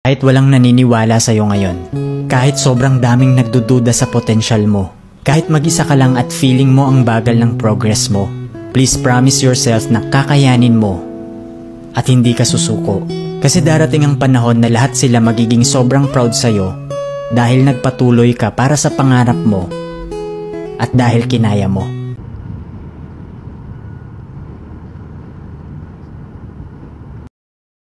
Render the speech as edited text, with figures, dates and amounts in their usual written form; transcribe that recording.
Kahit walang naniniwala sa'yo ngayon, kahit sobrang daming nagdududa sa potensyal mo, kahit mag-isa ka lang at feeling mo ang bagal ng progress mo, please promise yourself na kakayanin mo at hindi ka susuko. Kasi darating ang panahon na lahat sila magiging sobrang proud sa'yo dahil nagpatuloy ka para sa pangarap mo at dahil kinaya mo.